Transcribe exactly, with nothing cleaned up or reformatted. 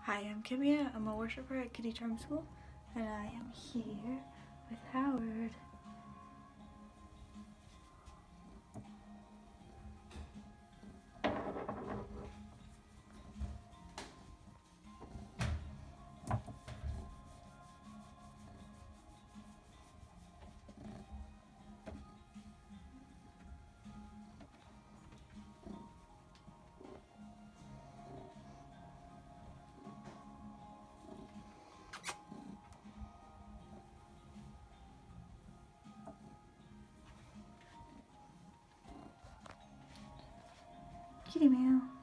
Hi, I'm Kimia. I'm a worshiper at Kitty Charm School, and I am here with Howard. Kitty meow.